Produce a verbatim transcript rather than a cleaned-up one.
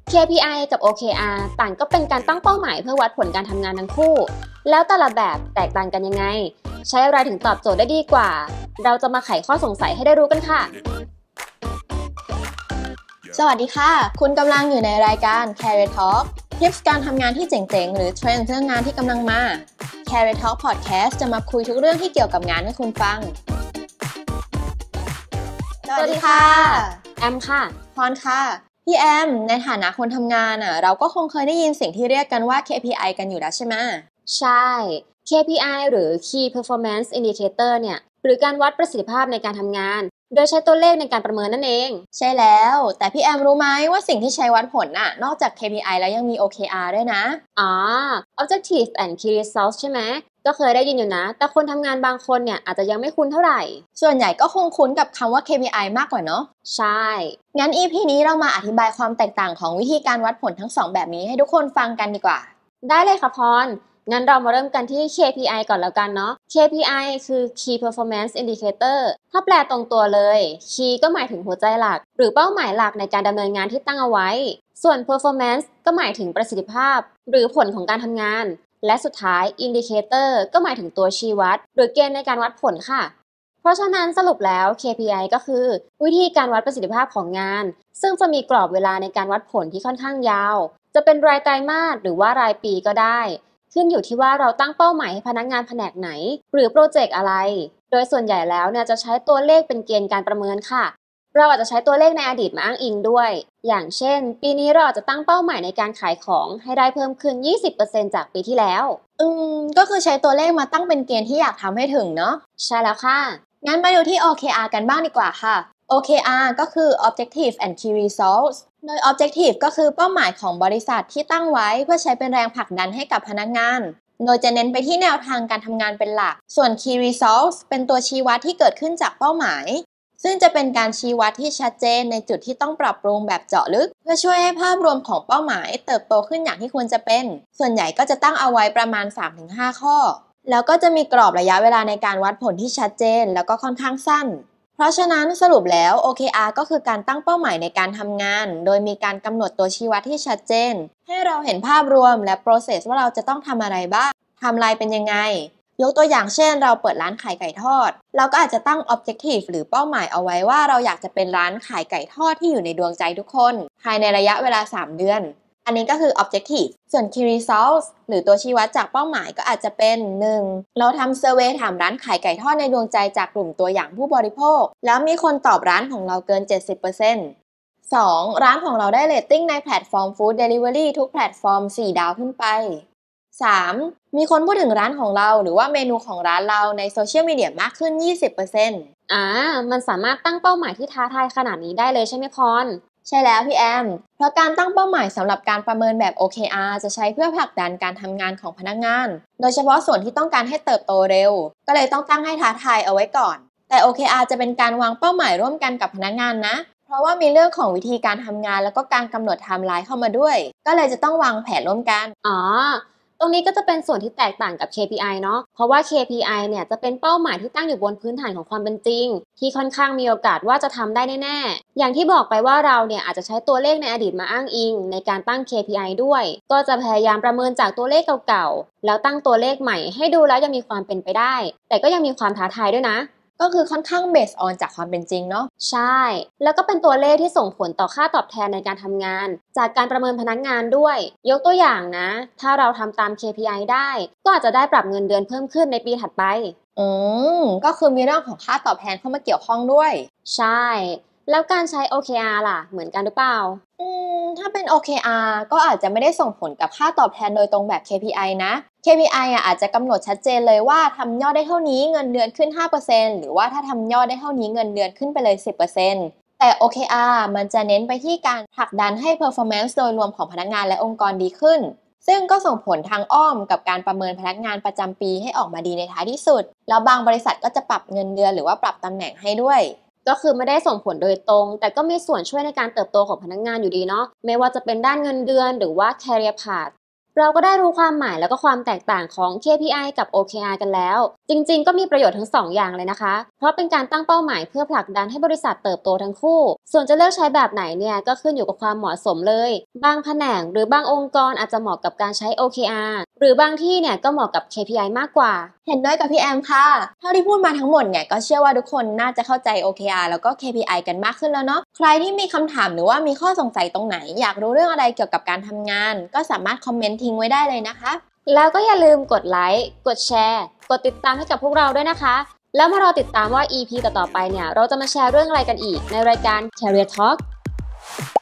เค พี ไอ กับ โอ เค อาร์ ต่างก็เป็นการตั้งเป้าหมายเพื่อวัดผลการทำงานทั้งคู่ แล้วแต่ละแบบแตกต่างกันยังไง ใช้อะไรถึงตอบโจทย์ได้ดีกว่า เราจะมาไขข้อสงสัยให้ได้รู้กันค่ะสวัสดีค่ะ คุณกำลังอยู่ในรายการ Career Talk ทิปส์การทำงานที่เจ๋งๆ หรือเทรนด์เรื่องงานที่กำลังมา Career Talk Podcast จะมาคุยทุกเรื่องที่เกี่ยวกับงานให้คุณฟัง สวัสดีค่ะแอมค่ะพรค่ะ พี่แอม ในฐานะคนทำงานอ่ะ เราก็คงเคยได้ยินสิ่งที่เรียกกันว่า เค พี ไอ กันอยู่แล้วใช่ไหมใช่ เค พี ไอ หรือ Key Performance Indicator เนี่ยหรือการวัดประสิทธิภาพในการทำงานโดยใช้ตัวเลขในการประเมินนั่นเองใช่แล้วแต่พี่แอมรู้ไหมว่าสิ่งที่ใช้วัดผลน่ะนอกจาก เค พี ไอ แล้วยังมี โอ เค อาร์ ด้วยนะอ๋อ Objective and Key Results ใช่ไหมก็เคยได้ยินอยู่นะแต่คนทำงานบางคนเนี่ยอาจจะยังไม่คุ้นเท่าไหร่ส่วนใหญ่ก็คงคุ้นกับคำว่า เค พี ไอ มากกว่าเนาะใช่งั้น อี พี นี้เรามาอธิบายความแตกต่างของวิธีการวัดผลทั้งสองแบบนี้ให้ทุกคนฟังกันดีกว่าได้เลยค่ะพรงั้นเรามาเริ่มกันที่ เค พี ไอ ก่อนแล้วกันเนาะ เค พี ไอ คือ Key Performance Indicator ถ้าแปลตรงตัวเลย Key ก็หมายถึงหัวใจหลักหรือเป้าหมายหลักในการดำเนินงานที่ตั้งเอาไว้ส่วน Performance ก็หมายถึงประสิทธิภาพหรือผลของการทำงานและสุดท้าย Indicator ก็หมายถึงตัวชี้วัดหรือเกณฑ์ในการวัดผลค่ะเพราะฉะนั้นสรุปแล้ว เค พี ไอ ก็คือวิธีการวัดประสิทธิภาพของงานซึ่งจะมีกรอบเวลาในการวัดผลที่ค่อนข้างยาวจะเป็นรายไตรมาสหรือว่ารายปีก็ได้ขึ้นอยู่ที่ว่าเราตั้งเป้าหมายให้พนักงานแผนกไหนหรือโปรเจกต์อะไรโดยส่วนใหญ่แล้วเนี่ยจะใช้ตัวเลขเป็นเกณฑ์การประเมินค่ะเราอาจจะใช้ตัวเลขในอดีตมาอ้างอิงด้วยอย่างเช่นปีนี้เราอาจจะตั้งเป้าหมายในการขายของให้ได้เพิ่มขึ้น ยี่สิบเปอร์เซ็นต์ จากปีที่แล้วอืมก็คือใช้ตัวเลขมาตั้งเป็นเกณฑ์ที่อยากทำให้ถึงเนาะใช่แล้วค่ะงั้นมาดูที่ โอ เค อาร์ กันบ้างดีกว่าค่ะ โอ เค อาร์ ก็คือ Objective and Key Results โดย Objective ก็คือเป้าหมายของบริษัทที่ตั้งไว้เพื่อใช้เป็นแรงผลักดันให้กับพนักงานโดยจะเน้นไปที่แนวทางการทำงานเป็นหลักส่วน Key Results เป็นตัวชี้วัดที่เกิดขึ้นจากเป้าหมายซึ่งจะเป็นการชี้วัดที่ชัดเจนในจุดที่ต้องปรับปรุงแบบเจาะลึกเพื่อช่วยให้ภาพรวมของเป้าหมายเติบโตขึ้นอย่างที่ควรจะเป็นส่วนใหญ่ก็จะตั้งเอาไว้ประมาณ สามถึงห้า ข้อแล้วก็จะมีกรอบระยะเวลาในการวัดผลที่ชัดเจนแล้วก็ค่อนข้างสั้นเพราะฉะนั้นสรุปแล้ว โอ เค อาร์ ก็คือการตั้งเป้าหมายในการทำงานโดยมีการกำหนดตัวชี้วัดที่ชัดเจนให้เราเห็นภาพรวมและ process ว่าเราจะต้องทำอะไรบ้างไทม์ไลน์เป็นยังไงยกตัวอย่างเช่นเราเปิดร้านขายไก่ทอดเราก็อาจจะตั้ง objective หรือเป้าหมายเอาไว้ว่าเราอยากจะเป็นร้านขายไก่ทอดที่อยู่ในดวงใจทุกคนภายในระยะเวลาสามเดือนอันนี้ก็คือ objective ส่วน key results หรือตัวชี้วัดจากเป้าหมายก็อาจจะเป็น หนึ่ง เราทำ survey ถามร้านขายไก่ทอดในดวงใจจากกลุ่มตัวอย่างผู้บริโภคแล้วมีคนตอบร้านของเราเกิน เจ็ดสิบเปอร์เซ็นต์ สอง ร้านของเราได้เรตติ้งในแพลตฟอร์ม food delivery ทุกแพลตฟอร์ม สี่ ดาวขึ้นไป สาม มีคนพูดถึงร้านของเราหรือว่าเมนูของร้านเราในโซเชียลมีเดียมากขึ้น ยี่สิบเปอร์เซ็นต์อ่ามันสามารถตั้งเป้าหมายที่ท้าทายขนาดนี้ได้เลยใช่ไหมพรใช่แล้วพี่แอมเพราะการตั้งเป้าหมายสำหรับการประเมินแบบ โอ เค อาร์ จะใช้เพื่อผลักดันการทำงานของพนักงานโดยเฉพาะส่วนที่ต้องการให้เติบโตเร็วก็เลยต้องตั้งให้ท้าทายเอาไว้ก่อนแต่ โอ เค อาร์ จะเป็นการวางเป้าหมายร่วมกันกับพนักงานนะเพราะว่ามีเรื่องของวิธีการทำงานแล้วก็การกำหนดไทม์ไลน์เข้ามาด้วยก็เลยจะต้องวางแผนร่วมกันอ๋อตรงนี้ก็จะเป็นส่วนที่แตกต่างกับ เค พี ไอ เนาะเพราะว่า เค พี ไอ เนี่ยจะเป็นเป้าหมายที่ตั้งอยู่บนพื้นฐานของความเป็นจริงที่ค่อนข้างมีโอกาสว่าจะทำได้แน่ๆอย่างที่บอกไปว่าเราเนี่ยอาจจะใช้ตัวเลขในอดีตมาอ้างอิงในการตั้ง เค พี ไอ ด้วยก็จะพยายามประเมินจากตัวเลขเก่าๆแล้วตั้งตัวเลขใหม่ให้ดูแล้วยังมีความเป็นไปได้แต่ก็ยังมีความท้าทายด้วยนะก็คือค่อนข้าง based on จากความเป็นจริงเนาะใช่แล้วก็เป็นตัวเลขที่ส่งผลต่อค่าตอบแทนในการทำงานจากการประเมินพนักงานด้วยยกตัวอย่างนะถ้าเราทำตาม เค พี ไอ ได้ก็อาจจะได้ปรับเงินเดือนเพิ่มขึ้นในปีถัดไปอืมก็คือมีเรื่องของค่าตอบแทนเข้ามาเกี่ยวข้องด้วยใช่แล้วการใช้ โอ เค อาร์ ล่ะเหมือนกันหรือเปล่าอืมถ้าเป็น โอ เค อาร์ ก็อาจจะไม่ได้ส่งผลกับค่าตอบแทนโดยตรงแบบ เค พี ไอ นะ เค พี ไอ อ่ะอาจจะกำหนดชัดเจนเลยว่าทำยอดได้เท่านี้เงินเดือนขึ้น ห้าเปอร์เซ็นต์ หรือว่าถ้าทำยอดได้เท่านี้เงินเดือนขึ้นไปเลย สิบเปอร์เซ็นต์ แต่ โอ เค อาร์ มันจะเน้นไปที่การผลักดันให้ performance โดยรวมของพนักงานและองค์กรดีขึ้นซึ่งก็ส่งผลทางอ้อมกับการประเมินพนักงานประจำปีให้ออกมาดีในท้ายที่สุดแล้วบางบริษัทก็จะปรับเงินเดือนหรือว่าปรับตำแหน่งให้ด้วยก็คือไม่ได้ส่งผลโดยตรงแต่ก็มีส่วนช่วยในการเติบโตของพนักงานอยู่ดีเนาะไม่ว่าจะเป็นด้านเงินเดือนหรือว่า career path เราก็ได้รู้ความหมายแล้วก็ความแตกต่างของ เค พี ไอ กับ โอ เค อาร์ กันแล้ว จริงๆ ก็มีประโยชน์ทั้งสองอย่างเลยนะคะ เพราะเป็นการตั้งเป้าหมายเพื่อผลักดันให้บริษัทเติบโตทั้งคู่ ส่วนจะเลือกใช้แบบไหนเนี่ยก็ขึ้นอยู่กับความเหมาะสมเลย บางแผนกหรือบางองค์กรอาจจะเหมาะกับการใช้ โอ เค อาร์ หรือบางที่เนี่ยก็เหมาะกับ เค พี ไอ มากกว่าเห็นด้วยกับพี่แอมค่ะ เท่าที่พูดมาทั้งหมดเนี่ยก็เชื่อว่าทุกคนน่าจะเข้าใจ โอ เค อาร์ แล้วก็ เค พี ไอ กันมากขึ้นแล้วเนาะ ใครที่มีคำถามหรือว่ามีข้อสงสัยตรงไหนอยากรู้เรื่องอะไรเกี่ยวกับการทำงาน ก็สามารถคอมเมนต์ทิ้งไว้ได้เลยนะคะแล้วก็อย่าลืมกดไลค์ กดแชร์ กดติดตามให้กับพวกเราด้วยนะคะ แล้วมารอติดตามว่า อี พี ต่อๆไปเนี่ยเราจะมาแชร์เรื่องอะไรกันอีกในรายการ Career Talk